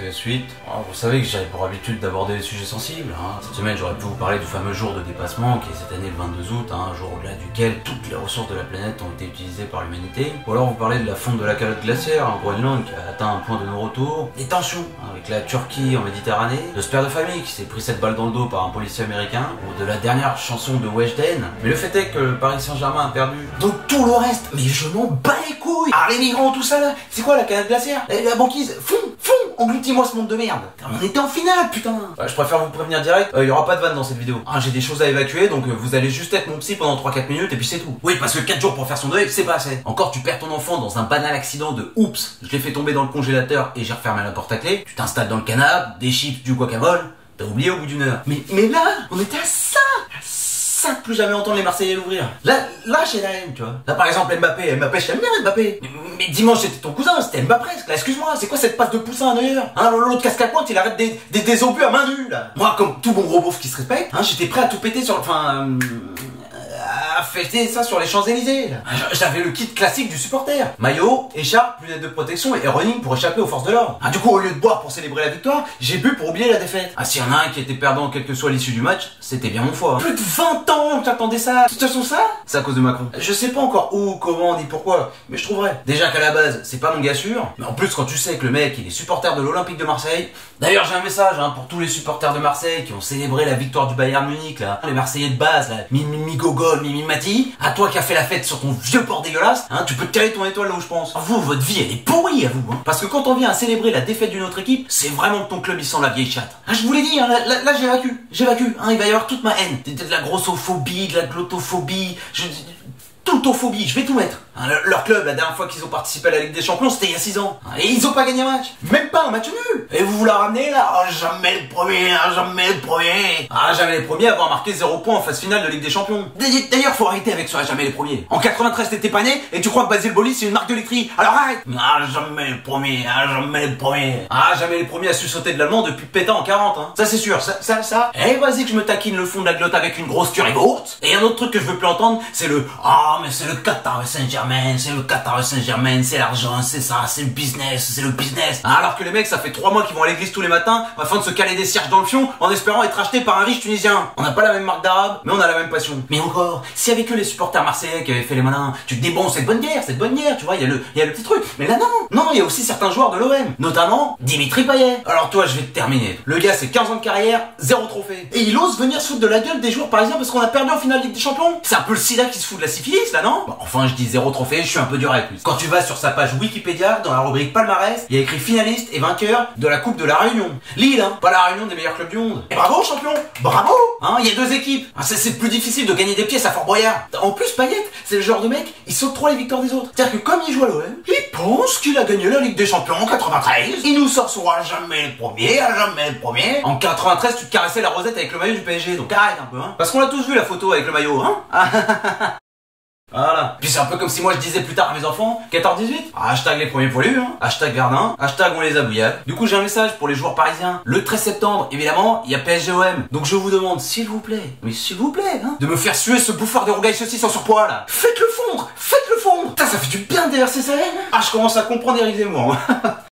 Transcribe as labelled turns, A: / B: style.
A: fait suite. Alors, vous savez que j'avais pour habitude d'aborder des sujets sensibles. Cette semaine, j'aurais pu vous parler du fameux jour de dépassement qui est cette année le 22 août, un jour au-delà duquel toutes les ressources de la planète ont été utilisées par l'humanité. Ou alors vous parlez de la fonte de la calotte glaciaire en Groenland qui a atteint un point de non-retour. Des tensions avec la Turquie en Méditerranée, de ce père de famille qui s'est pris 7 balles dans le dos par un policier américain, ou de la dernière chanson de Weshden. Mais le fait est que le Paris Saint-Germain a perdu. Donc tout le reste, mais je m'en bats les couilles. Ah les migrants, tout ça là, c'est quoi la calotte glaciaire? La banquise, engloutis-moi ce monde de merde. On était en finale, putain. Je préfère vous prévenir direct, il y aura pas de vanne dans cette vidéo. J'ai des choses à évacuer, donc vous allez juste être mon psy pendant 3-4 minutes et puis c'est tout. Oui, parce que 4 jours pour faire son deuil, c'est pas assez. Encore tu perds ton enfant dans un banal accident de oups, je l'ai fait tomber dans le congélateur et j'ai refermé la porte à clé. Tu t'installes dans le canapé, des chips, du guacamole, t'as oublié au bout d'une heure. Mais là, on était à ça de plus jamais entendre les Marseillais l'ouvrir. Là j'ai la haine, tu vois. Là par exemple Mbappé, je t'aime bien Mbappé. Mais dimanche c'était ton cousin, c'était Mbappé presque. Là excuse-moi, c'est quoi cette passe de poussin à Neuer? L'autre casque à pointe, il arrête des obus à main nue là. Moi comme tout bon gros beauf qui se respecte, j'étais prêt à tout péter sur à fêter ça sur les Champs-Élysées. J'avais le kit classique du supporter. Maillot, écharpe, lunettes de protection et running pour échapper aux forces de l'ordre. Du coup, au lieu de boire pour célébrer la victoire, j'ai bu pour oublier la défaite. S'il y en a un qui était perdant quelle que soit l'issue du match, c'était bien mon foie. Plus de 20 ans que j'attendais ça. De toute façon ça, c'est à cause de Macron. Je sais pas encore où, comment, ni pourquoi, mais je trouverai. Déjà qu'à la base, c'est pas mon gars sûr, mais en plus quand tu sais que le mec, il est supporter de l'Olympique de Marseille. D'ailleurs, j'ai un message pour tous les supporters de Marseille qui ont célébré la victoire du Bayern Munich là. Les Marseillais de base là, Mimi Gogol, Mimi Mati, à toi qui a fait la fête sur ton vieux port dégueulasse, tu peux te caler ton étoile là où je pense. Vous, votre vie elle est pourrie à vous, Parce que quand on vient à célébrer la défaite d'une autre équipe, c'est vraiment que ton club il sent la vieille chatte. Je vous l'ai dit, là j'évacue, il va y avoir toute ma haine. De la grossophobie, de la glottophobie, Toutophobie, je vais tout mettre. Leur club, la dernière fois qu'ils ont participé à la Ligue des Champions, c'était il y a 6 ans. Et ils ont pas gagné un match. Même pas un match nul. Et vous la ramenez là? Jamais le premier, jamais le premier. Jamais les premiers à avoir marqué 0 points en phase finale de Ligue des Champions. D'ailleurs, faut arrêter avec ça, jamais les premiers. En 93, t'étais pas né et tu crois que Basile Boli c'est une marque de laiterie. Alors arrête. Jamais le premier, jamais le premier. Jamais les premiers à sursauter de l'allemand depuis Pétain en 40, Ça c'est sûr, ça. Eh vas-y que je me taquine le fond de la glotte avec une grosse currywurst. Et un autre truc que je veux plus entendre, c'est le mais c'est le Qatar Saint-Germain, c'est le Qatar Saint-Germain, c'est l'argent, c'est ça, c'est le business, c'est le business. Alors que les mecs, ça fait 3 mois qu'ils vont à l'église tous les matins afin de se caler des cierges dans le fion en espérant être achetés par un riche Tunisien. On n'a pas la même marque d'arabe, mais on a la même passion. Mais encore, si avec eux les supporters marseillais qui avaient fait les malins, tu te dis bon, c'est de bonne guerre, tu vois, il y a le petit truc. Mais là non, il y a aussi certains joueurs de l'OM, notamment Dimitri Payet. Alors toi, je vais te terminer. Le gars, c'est 15 ans de carrière, 0 trophée. Et il ose venir se foutre de la gueule des joueurs parisiens parce qu'on a perdu en finale Ligue des Champions. C'est un peu le sida qui se fout de la syphilis là, non? Enfin, je dis 0 trophée, je suis un peu dur avec lui. Quand tu vas sur sa page Wikipédia, dans la rubrique palmarès, il y a écrit finaliste et vainqueur de la Coupe de la Réunion. Lille, pas la Réunion des meilleurs clubs du monde. Et bravo champion, bravo. Il y a 2 équipes. C'est plus difficile de gagner des pièces à Fort Boyard. En plus, Payet, c'est le genre de mec, il saute trop les victoires des autres. C'est-à-dire que comme il joue à l'OM, il pense qu'il a gagné la Ligue des Champions en 93. Il nous sort son jamais le premier. En 93, tu te caressais la rosette avec le maillot du PSG, donc arrête un peu, Parce qu'on l'a tous vu la photo avec le maillot, Voilà. Puis c'est un peu comme si moi je disais plus tard à mes enfants, 14-18, hashtag les premiers poilus, hashtag Verdun, hashtag on les a bouillades. Du coup j'ai un message pour les joueurs parisiens. Le 13 septembre, évidemment, il y a PSG-OM. Donc je vous demande, s'il vous plaît, de me faire suer ce bouffard de rougail saucisse en surpoids là. Faites-le fondre. Putain, ça fait du bien de déverser sa haine. Je commence à comprendre Éric Zemmour.